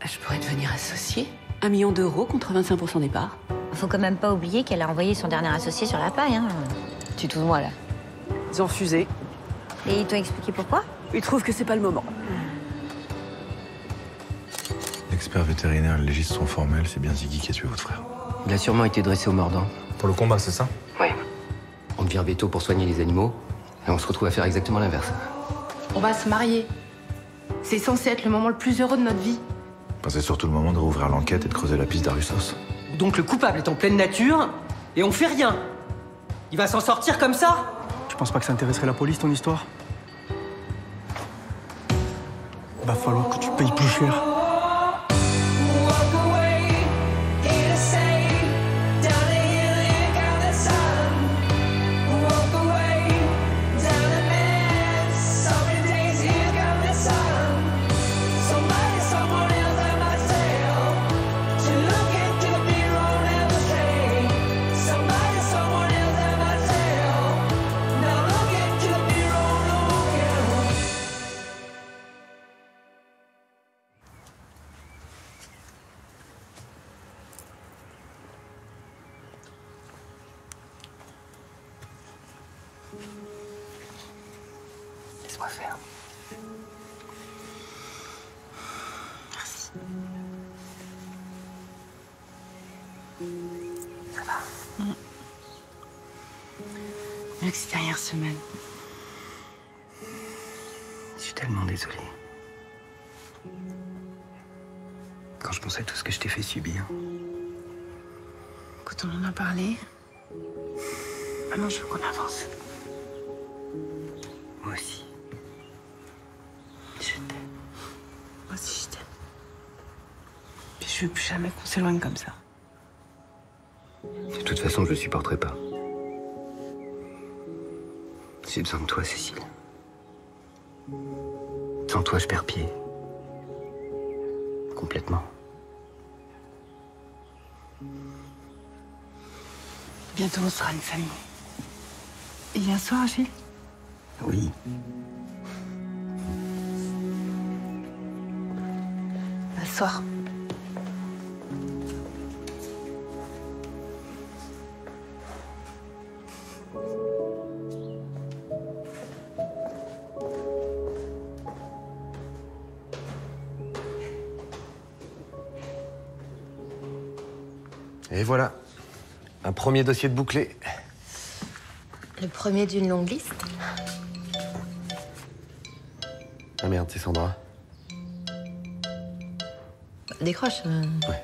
Je pourrais devenir associée. 1 million d'euros contre 25% des parts. Faut quand même pas oublier qu'elle a envoyé son dernier associé sur la paille, hein. Tu te fous de moi, là. Ils ont refusé. Et ils t'ont expliqué pourquoi? Ils trouvent que c'est pas le moment. L'expert vétérinaire et le légiste sont formels, c'est bien Ziggy qui a tué votre frère. Il a sûrement été dressé au mordant. Pour le combat, c'est ça? Oui. On devient veto pour soigner les animaux, et on se retrouve à faire exactement l'inverse. On va se marier. C'est censé être le moment le plus heureux de notre vie. C'est surtout le moment de rouvrir l'enquête et de creuser la piste d'Arussos. Donc le coupable est en pleine nature, et on fait rien. Il va s'en sortir comme ça? Tu penses pas que ça intéresserait la police, ton histoire? Va falloir que tu payes plus cher. Laisse-moi faire. Merci. Ça va? Mieux que ces dernières semaines. Je suis tellement désolé. Quand je pensais à tout ce que je t'ai fait subir. Écoute, on en a parlé. Maintenant, je veux qu'on avance. Moi aussi. Je t'aime. Moi aussi, je t'aime. Puis je veux plus jamais qu'on s'éloigne comme ça. De toute façon, je le supporterai pas. J'ai besoin de toi, Cécile. Sans toi, je perds pied. Complètement. Bientôt, on sera une famille. Et hier soir, Gilles? Oui. Asseoir. Et voilà, un premier dossier de bouclé. Le premier d'une longue liste. Ah merde, c'est Sandra. Décroche. Ouais.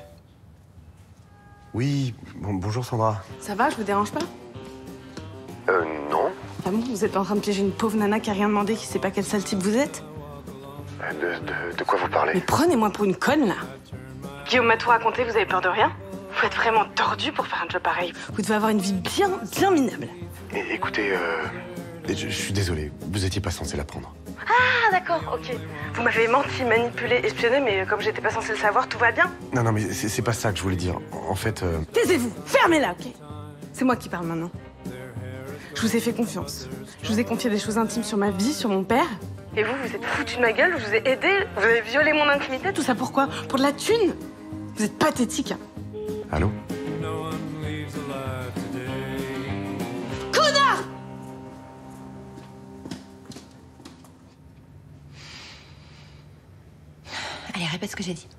Oui, bonjour Sandra. Ça va, je vous dérange pas? Non. Ah bon, vous êtes en train de piéger une pauvre nana qui a rien demandé, qui sait pas quel sale type vous êtes? De quoi vous parlez? Mais prenez-moi pour une conne, là. Guillaume m'a tout raconté, vous avez peur de rien? Vous êtes vraiment tordu pour faire un job pareil. Vous devez avoir une vie bien minable. Écoutez, je suis désolé, vous étiez pas censé la prendre. Ah d'accord, ok. Vous m'avez menti, manipulé, espionné, mais comme j'étais pas censée le savoir, tout va bien? Non, mais c'est pas ça que je voulais dire. En fait, Taisez-vous, fermez-la, ok? C'est moi qui parle maintenant. Je vous ai fait confiance. Je vous ai confié des choses intimes sur ma vie, sur mon père. Et vous, vous êtes foutu de ma gueule, je vous ai aidé, vous avez violé mon intimité, tout ça pourquoi? Pour de la thune? Vous êtes pathétique, hein. allô? Connard! Allez, répète ce que j'ai dit.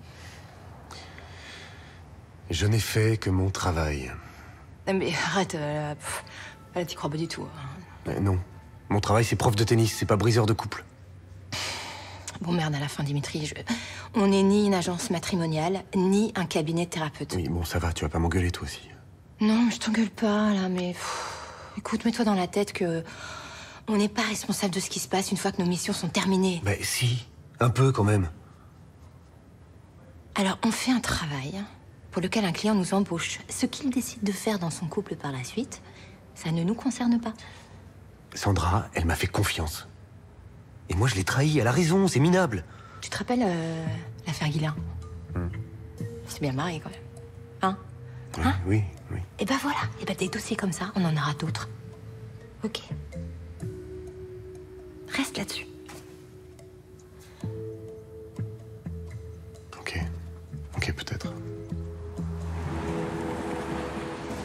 Je n'ai fait que mon travail. Mais arrête, là, t'y crois pas du tout. Non, mon travail c'est prof de tennis, c'est pas briseur de couple. Bon merde, à la fin, Dimitri, on n'est ni une agence matrimoniale, ni un cabinet de thérapeute. Oui, bon, ça va, tu vas pas m'engueuler toi aussi. Non, mais je t'engueule pas, là, mais... écoute, mets-toi dans la tête que... on n'est pas responsable de ce qui se passe une fois que nos missions sont terminées. Bah si, un peu quand même. Alors, on fait un travail pour lequel un client nous embauche. Ce qu'il décide de faire dans son couple par la suite, ça ne nous concerne pas. Sandra, elle m'a fait confiance. Et moi, je l'ai trahi, elle a raison, c'est minable. Tu te rappelles l'affaire Guillain? C'est bien marré, quand même. Hein? Oui, Hein? oui. Et ben voilà, et ben des dossiers comme ça, on en aura d'autres. Ok. Reste là-dessus. Ok.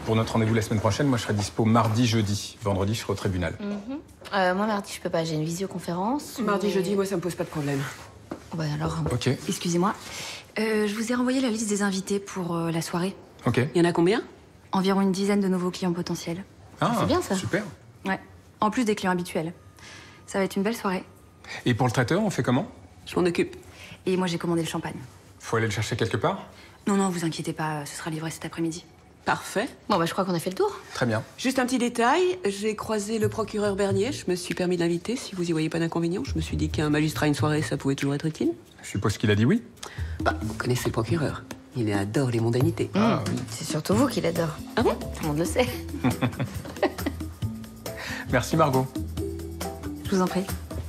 Pour notre rendez-vous la semaine prochaine, moi je serai dispo mardi, jeudi. Vendredi, je serai au tribunal. Moi, mardi, je peux pas. J'ai une visioconférence. Mardi, jeudi, moi, ça me pose pas de problème. Ouais, alors... Ok, Excusez-moi. Je vous ai renvoyé la liste des invités pour la soirée. ok. Il y en a combien? Environ une dizaine de nouveaux clients potentiels. Ah, c'est bien, ça. Super. Ouais. En plus des clients habituels. Ça va être une belle soirée. Et pour le traiteur, on fait comment? Je m'en occupe. Et moi, j'ai commandé le champagne. Faut aller le chercher quelque part? Non, non, vous inquiétez pas, ce sera livré cet après-midi. Parfait. Bon, bah, je crois qu'on a fait le tour. Très bien. Juste un petit détail, j'ai croisé le procureur Bernier, je me suis permis de l'inviter, si vous y voyez pas d'inconvénient. Je me suis dit qu'un magistrat à une soirée, ça pouvait toujours être utile. Je suppose qu'il a dit oui? Bah, vous connaissez le procureur. Il adore les mondanités. Ah oui. C'est surtout vous qui l'adore. Ah bon? Tout le monde le sait. Merci Margot. Je vous en prie.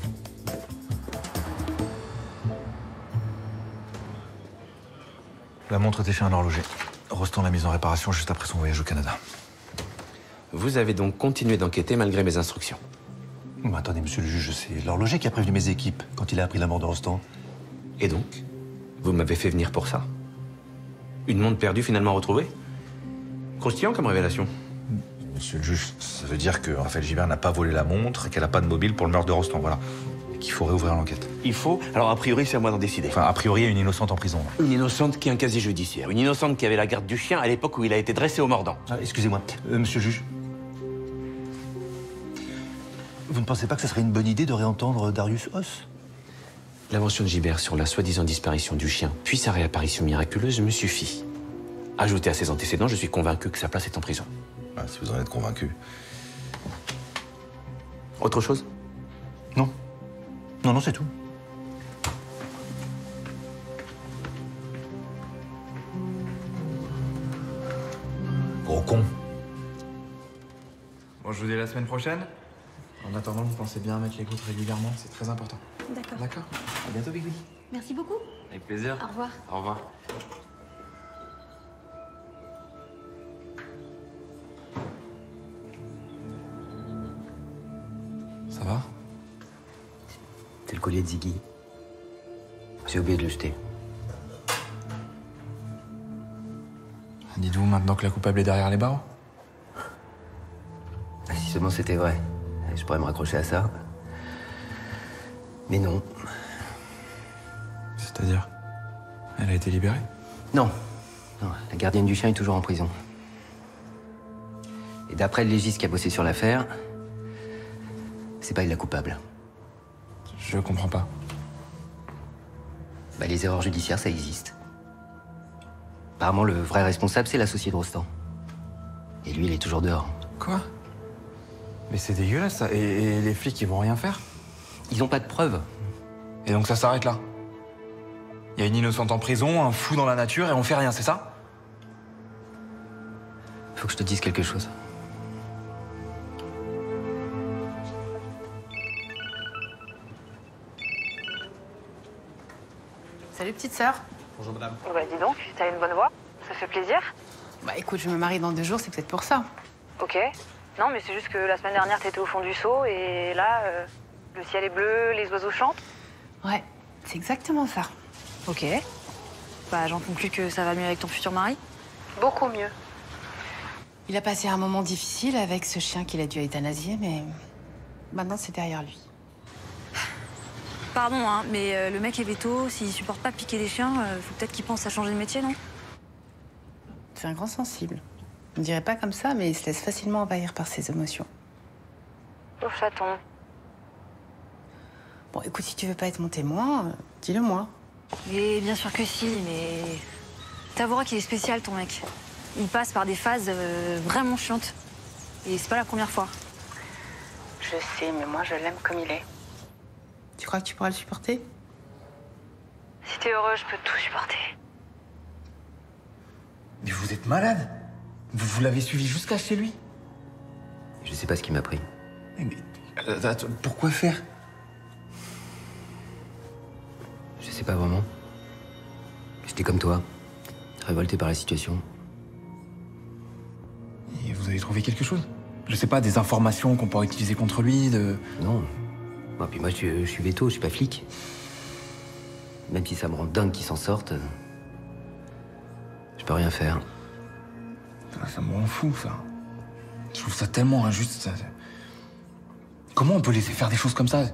La montre était chez un horloger. Rostand l'a mise en réparation juste après son voyage au Canada. Vous avez donc continué d'enquêter malgré mes instructions. Mais attendez, monsieur le juge, c'est l'horloger qui a prévenu mes équipes quand il a appris la mort de Rostand. Et donc, vous m'avez fait venir pour ça? Une montre perdue finalement retrouvée? Croustillant comme révélation. Monsieur le juge, ça veut dire que Raphaël Gibert n'a pas volé la montre et qu'elle n'a pas de mobile pour le meurtre de Rostand, voilà. Et qu'il faut réouvrir l'enquête. Il faut. Alors a priori, c'est à moi d'en décider. Enfin, a priori, il y a une innocente en prison. Une innocente qui a un casier judiciaire. Une innocente qui avait la garde du chien à l'époque où il a été dressé au mordant. Ah, excusez-moi, monsieur le juge. Vous ne pensez pas que ce serait une bonne idée de réentendre Darius Hoss? L'invention de Gibert sur la soi-disant disparition du chien, puis sa réapparition miraculeuse me suffit. Ajouté à ses antécédents, je suis convaincu que sa place est en prison. Ah, si vous en êtes convaincu. Autre chose? Non. Non, non, c'est tout. Gros con. Bon, je vous dis à la semaine prochaine. En attendant, vous pensez bien à mettre les groupes régulièrement, c'est très important. D'accord. D'accord. À bientôt, Bigby. Merci beaucoup. Avec plaisir. Au revoir. Au revoir. Ça va? C'est le collier de Ziggy. J'ai oublié de le jeter. Dites-vous maintenant que la coupable est derrière les barreaux? Si seulement c'était vrai, je pourrais me raccrocher à ça. Mais non. C'est-à-dire? Elle a été libérée? Non. Non, la gardienne du chien est toujours en prison. Et d'après le légiste qui a bossé sur l'affaire, c'est pas elle la coupable. Je comprends pas. Bah, les erreurs judiciaires, ça existe. Apparemment, le vrai responsable, c'est l'associé de Rostand. Et lui, il est toujours dehors. Quoi? Mais c'est dégueulasse, ça. Et les flics, ils vont rien faire? Ils n'ont pas de preuves. Et donc ça s'arrête là? Il y a une innocente en prison, un fou dans la nature, et on fait rien, c'est ça? Faut que je te dise quelque chose. Salut petite sœur. Bonjour madame. Bah dis donc, t'as une bonne voix, ça fait plaisir. Bah écoute, je me marie dans 2 jours, c'est peut-être pour ça. Ok. Non mais c'est juste que la semaine dernière t'étais au fond du seau et là, le ciel est bleu, les oiseaux chantent. Ouais, c'est exactement ça. Ok. Bah, j'en conclus que ça va mieux avec ton futur mari. Beaucoup mieux. Il a passé un moment difficile avec ce chien qu'il a dû euthanasier, mais maintenant c'est derrière lui. Pardon, hein, mais le mec est véto, s'il supporte pas piquer des chiens, faut peut-être qu'il pense à changer de métier, non? C'est un grand sensible. On dirait pas comme ça, mais il se laisse facilement envahir par ses émotions. Pauvre chaton. Bon, écoute, si tu veux pas être mon témoin, dis-le moi. Mais bien sûr que si, mais... T'avoueras qu'il est spécial, ton mec. Il passe par des phases vraiment chiantes. Et c'est pas la première fois. Je sais, mais moi je l'aime comme il est. Tu crois que tu pourras le supporter? Si t'es heureux, je peux tout supporter. Mais vous êtes malade? Vous l'avez suivi jusqu'à chez lui? Je sais pas ce qui m'a pris. Mais attends, pourquoi faire? Je sais pas vraiment. J'étais comme toi, révolté par la situation. Et vous avez trouvé quelque chose? Je sais pas, des informations qu'on pourrait utiliser contre lui, de... Non. Bon, puis moi, je suis véto, je suis pas flic. Même si ça me rend dingue qu'il s'en sorte, je peux rien faire. Ça me rend fou, ça. Je trouve ça tellement injuste. Ça. Comment on peut laisser faire des choses comme ça?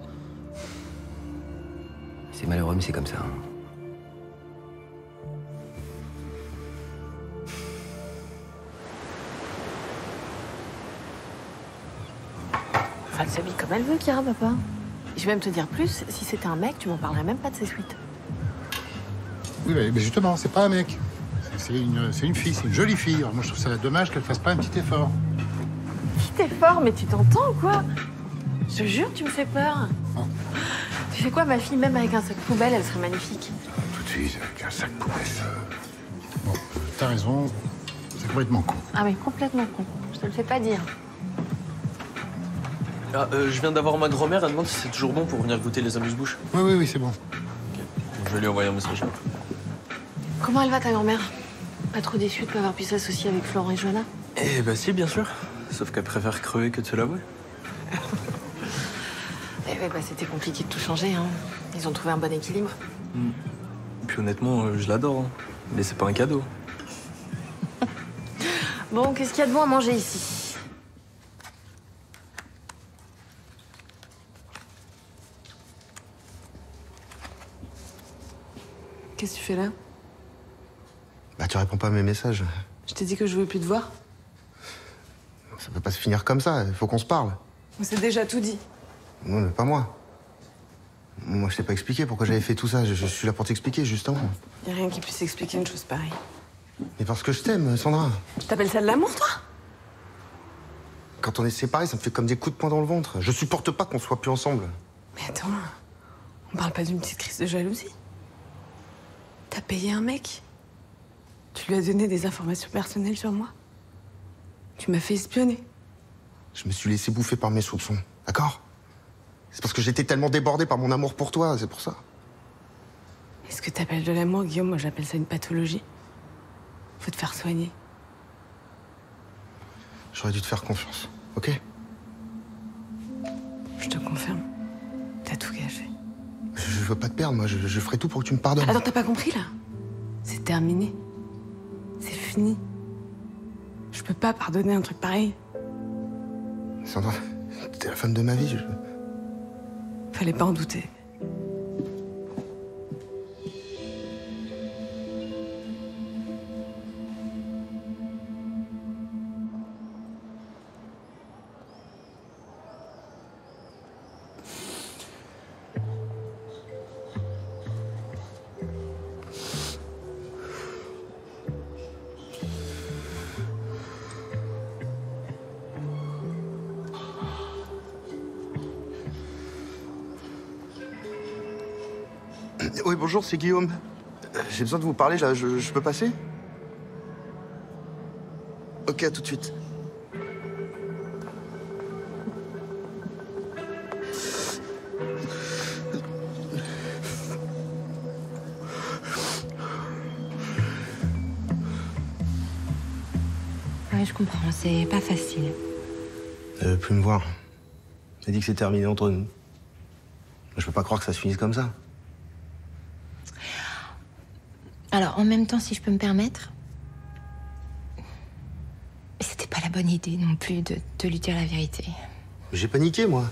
C'est malheureux, mais c'est comme ça. Elle s'habille comme elle veut, Kira, papa. Je vais même te dire plus, si c'était un mec, tu m'en parlerais même pas de ses suites. Oui, mais justement, c'est pas un mec. C'est une fille, c'est une jolie fille. Alors moi, je trouve ça dommage qu'elle fasse pas un petit effort. Petit effort, mais tu t'entends ou quoi? Je te jure, tu me fais peur. Oh. Tu sais quoi, ma fille, même avec un sac poubelle, elle serait magnifique. Tout de suite, avec un sac poubelle. Bon, t'as raison, c'est complètement con. Ah mais complètement con, je te le fais pas dire. Ah, je viens d'avoir ma grand-mère, elle demande si c'est toujours bon pour venir goûter les amuse-bouches. Oui, c'est bon. Okay. Bon, je vais lui envoyer un message. Comment elle va, ta grand-mère? Pas trop déçue de pas avoir pu s'associer avec Florent et Johanna? Eh ben si, bien sûr. Sauf qu'elle préfère crever que de se l'avouer. Eh ouais, bah c'était compliqué de tout changer, hein. Ils ont trouvé un bon équilibre. Et puis honnêtement, je l'adore, hein. Mais c'est pas un cadeau. Bon, qu'est-ce qu'il y a de bon à manger ici? Qu'est-ce que tu fais là? Bah, tu réponds pas à mes messages. Je t'ai dit que je voulais plus te voir. Ça peut pas se finir comme ça, il faut qu'on se parle. On s'est déjà tout dit. Non, mais pas moi. Moi, je t'ai pas expliqué pourquoi j'avais fait tout ça. Je suis là pour t'expliquer, justement. Y a rien qui puisse expliquer une chose pareille. Mais parce que je t'aime, Sandra. T'appelles ça de l'amour, toi? Quand on est séparés, ça me fait comme des coups de poing dans le ventre. Je supporte pas qu'on soit plus ensemble. Mais attends, on parle pas d'une petite crise de jalousie? T'as payé un mec? Tu lui as donné des informations personnelles sur moi? Tu m'as fait espionner? Je me suis laissé bouffer par mes soupçons, d'accord? C'est parce que j'étais tellement débordé par mon amour pour toi, c'est pour ça. Est-ce que t'appelles de l'amour, Guillaume? Moi, j'appelle ça une pathologie. Faut te faire soigner. J'aurais dû te faire confiance, ok? Je te confirme. T'as tout gâché. Je veux pas te perdre, moi. Je ferai tout pour que tu me pardonnes. Attends, t'as pas compris, là? C'est terminé. C'est fini. Je peux pas pardonner un truc pareil. Sandra, t'es la femme de ma vie. Fallait pas en douter. Oui, bonjour, c'est Guillaume. J'ai besoin de vous parler, là. Je peux passer? Ok, à tout de suite. Ouais, je comprends, c'est pas facile. Elle veut plus me voir. Elle dit que c'est terminé entre nous. Je peux pas croire que ça se finisse comme ça. Alors, en même temps, si je peux me permettre, c'était pas la bonne idée non plus de lui dire la vérité. J'ai paniqué, moi.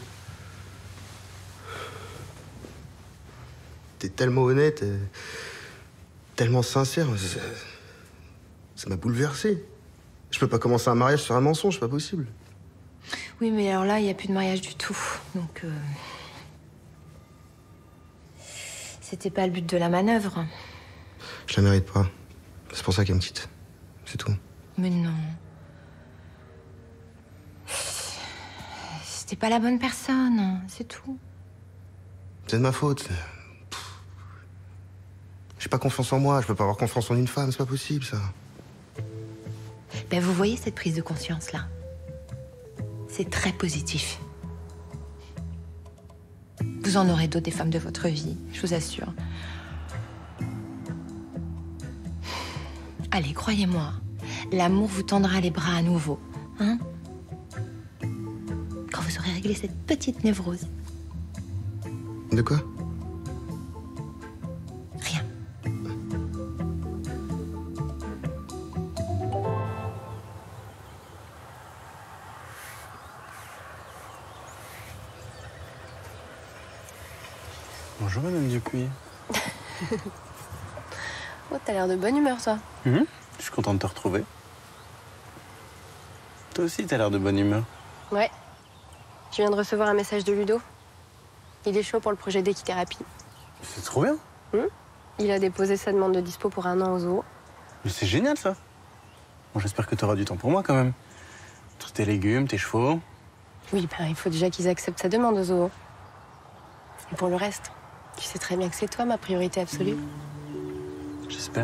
T'es tellement honnête, tellement sincère. Ça m'a bouleversé. Je peux pas commencer un mariage sur un mensonge, c'est pas possible. Oui, mais alors là, il n'y a plus de mariage du tout. Donc, c'était pas le but de la manœuvre. Je la mérite pas. C'est pour ça qu'elle me quitte. C'est tout. Mais non. C'était pas la bonne personne, c'est tout. C'est de ma faute. J'ai pas confiance en moi, je peux pas avoir confiance en une femme, c'est pas possible, ça. Ben, vous voyez cette prise de conscience-là? C'est très positif. Vous en aurez d'autres des femmes de votre vie, je vous assure. Allez, croyez-moi, l'amour vous tendra les bras à nouveau, hein? Quand vous aurez réglé cette petite névrose. De quoi? Rien. Bonjour, madame Dupuis. Oh, t'as l'air de bonne humeur, toi. Je suis content de te retrouver. Toi aussi, t'as l'air de bonne humeur. Ouais. Je viens de recevoir un message de Ludo. Il est chaud pour le projet d'équithérapie. C'est trop bien. Il a déposé sa demande de dispo pour 1 an au zoo. Mais c'est génial, ça. Bon, j'espère que t'auras du temps pour moi, quand même. Entre tes légumes, tes chevaux. Oui, ben, il faut déjà qu'ils acceptent sa demande au zoo. Et pour le reste, tu sais très bien que c'est toi ma priorité absolue. J'espère.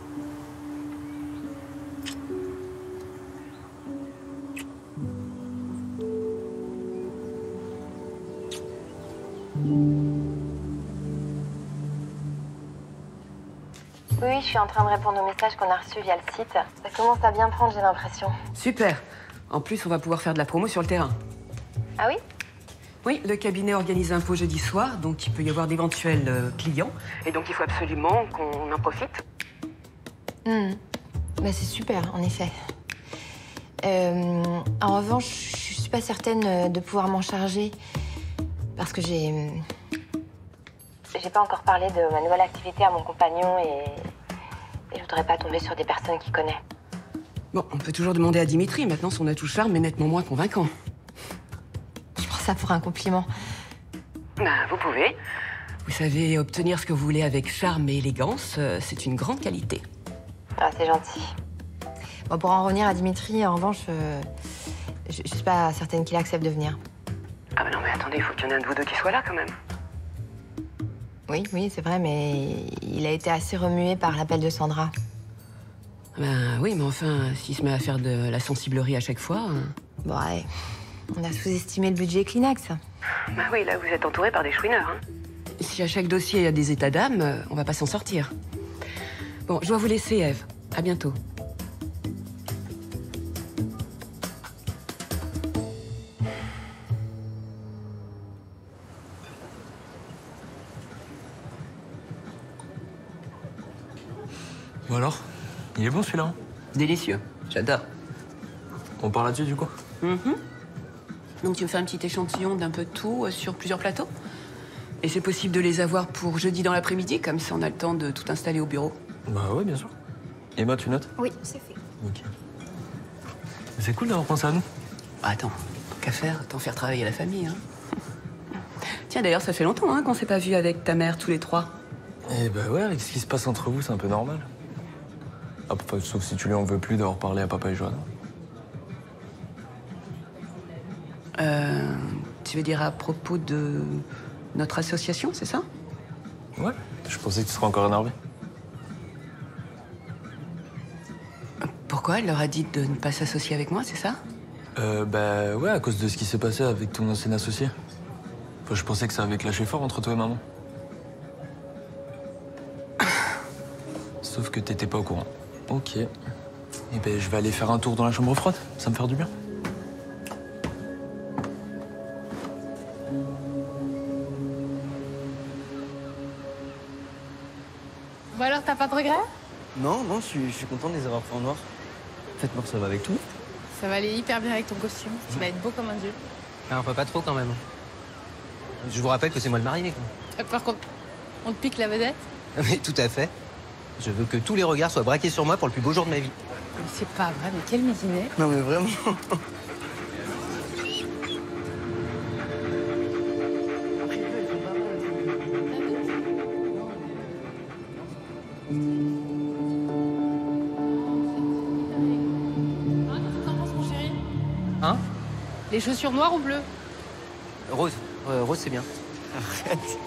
Oui, je suis en train de répondre aux messages qu'on a reçus via le site. Ça commence à bien prendre, j'ai l'impression. Super. En plus, on va pouvoir faire de la promo sur le terrain. Ah oui? Oui, le cabinet organise un pot jeudi soir, donc il peut y avoir d'éventuels clients. Et donc il faut absolument qu'on en profite. Bah, c'est super, en effet. En revanche, je suis pas certaine de pouvoir m'en charger. Parce que j'ai pas encore parlé de ma nouvelle activité à mon compagnon et je voudrais pas tomber sur des personnes qu'il connaît. Bon, on peut toujours demander à Dimitri. Maintenant, son atout charme est nettement moins convaincant. Je prends ça pour un compliment. Ben, vous pouvez. Vous savez, obtenir ce que vous voulez avec charme et élégance, c'est une grande qualité. Ah, c'est gentil. Bon, pour en revenir à Dimitri, en revanche, je suis pas certaine qu'il accepte de venir. Ah ben non, mais attendez, il faut qu'il y en ait un de vous deux qui soit là, quand même. Oui, c'est vrai, mais il a été assez remué par l'appel de Sandra. Ben oui, mais enfin, s'il se met à faire de la sensiblerie à chaque fois... Bon, ouais, on a sous-estimé le budget Kleenex. Ben oui, là, vous êtes entouré par des chouineurs, hein. Si à chaque dossier, il y a des états d'âme, on va pas s'en sortir. Bon, je dois vous laisser, Ève. À bientôt. Bon alors, il est bon celui-là, hein? Délicieux. J'adore. On part là-dessus du coup? Donc tu me fais un petit échantillon d'un peu de tout sur plusieurs plateaux. Et c'est possible de les avoir pour jeudi dans l'après-midi, comme ça on a le temps de tout installer au bureau. Bah ouais, bien sûr. Emma, tu notes? Oui, c'est fait. Ok. C'est cool d'avoir pensé à nous. Attends, qu'à faire, t'en faire travailler la famille, hein. Tiens, d'ailleurs, ça fait longtemps hein, qu'on s'est pas vu avec ta mère tous les trois. Eh bah ouais, avec ce qui se passe entre vous, c'est un peu normal. Ah, enfin, sauf si tu lui en veux plus d'avoir parlé à papa et Johanna. Tu veux dire à propos de notre association, c'est ça? Ouais, je pensais que tu serais encore énervé. Pourquoi elle leur a dit de ne pas s'associer avec moi, c'est ça? Bah ouais, à cause de ce qui s'est passé avec ton ancien associé. Enfin, je pensais que ça avait clashé fort entre toi et maman. Sauf que t'étais pas au courant. Ok. Eh ben, je vais aller faire un tour dans la chambre froide. Ça me fait du bien. Bon alors, t'as pas de regrets? Non, je suis content de les avoir fait en noir. Faites-moi que ça va avec tout. Ça va aller hyper bien avec ton costume. Tu vas être beau comme un dieu. Un peu pas trop quand même. Je vous rappelle que c'est moi le marié. T'as peur qu'on te pique la vedette? Mais tout à fait. Je veux que tous les regards soient braqués sur moi pour le plus beau jour de ma vie. Mais c'est pas vrai, mais quel midinet. Non mais vraiment. Hein? Les chaussures noires ou bleues? Rose. Rose, c'est bien. Arrête.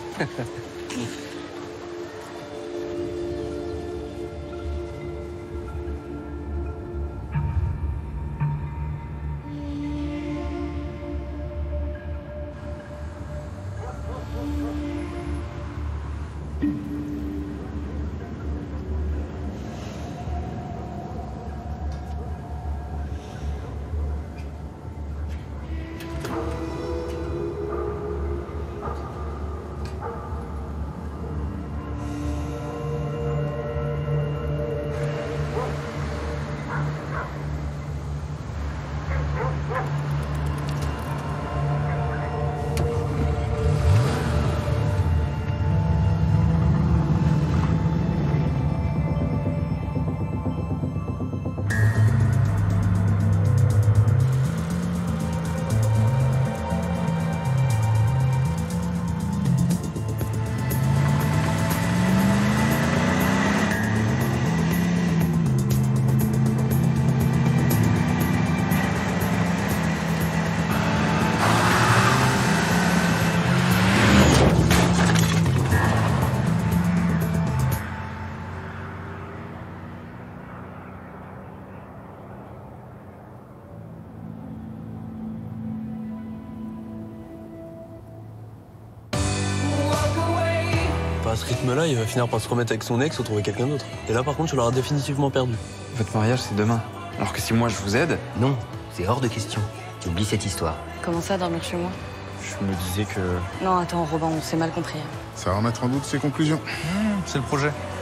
rythme-là, il va finir par se remettre avec son ex ou trouver quelqu'un d'autre. Et là, par contre, tu l'auras définitivement perdu. Votre mariage, c'est demain. Alors que si moi, je vous aide... Non, c'est hors de question. Oublie cette histoire. Comment ça, dormir chez moi? Je me disais que... Non, attends, Robin, on s'est mal compris. Ça va remettre en doute ses conclusions. C'est le projet.